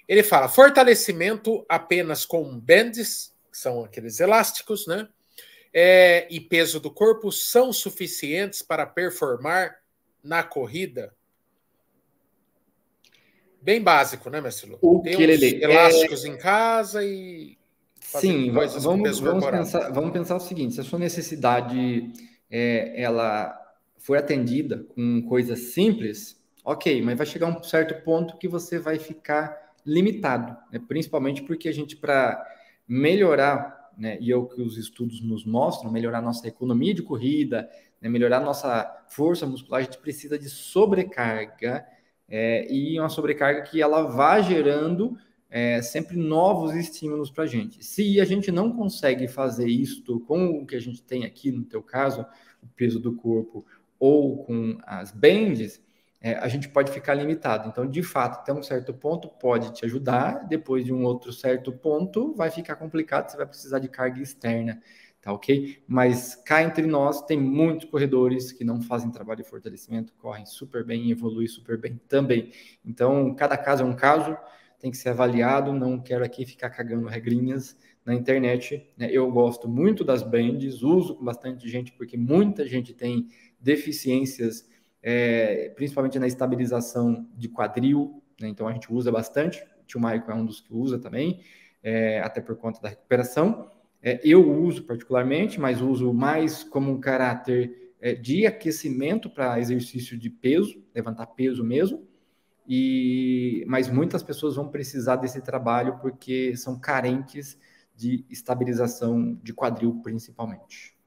Ele fala, fortalecimento apenas com bands, que são aqueles elásticos, né? E peso do corpo são suficientes para performar na corrida? Bem básico, né, mestre Lu? O Tem que uns ele elásticos em casa e fazendo Sim, coisas com peso corporal. vamos pensar o seguinte: se a sua necessidade ela foi atendida com coisas simples, ok, mas vai chegar um certo ponto que você vai ficar limitado, né? Principalmente porque a gente, para melhorar, né, e é o que os estudos nos mostram, melhorar nossa economia de corrida, né, melhorar nossa força muscular, a gente precisa de sobrecarga, e uma sobrecarga que ela vá gerando sempre novos estímulos para a gente. Se a gente não consegue fazer isto com o que a gente tem aqui, no teu caso, o peso do corpo, ou com as bands, a gente pode ficar limitado. Então, de fato, até um certo ponto pode te ajudar, depois de um outro certo ponto vai ficar complicado, você vai precisar de carga externa, tá ok? Mas cá entre nós, tem muitos corredores que não fazem trabalho de fortalecimento, correm super bem, evoluem super bem também. Então, cada caso é um caso, tem que ser avaliado, não quero aqui ficar cagando regrinhas na internet, né? Eu gosto muito das bands, uso com bastante gente, porque muita gente tem deficiências, principalmente na estabilização de quadril, né? Então a gente usa bastante, o tio Maicon é um dos que usa também, até por conta da recuperação. Eu uso particularmente, mas uso mais como um caráter de aquecimento para exercício de peso, levantar peso mesmo, mas muitas pessoas vão precisar desse trabalho porque são carentes de estabilização de quadril, principalmente.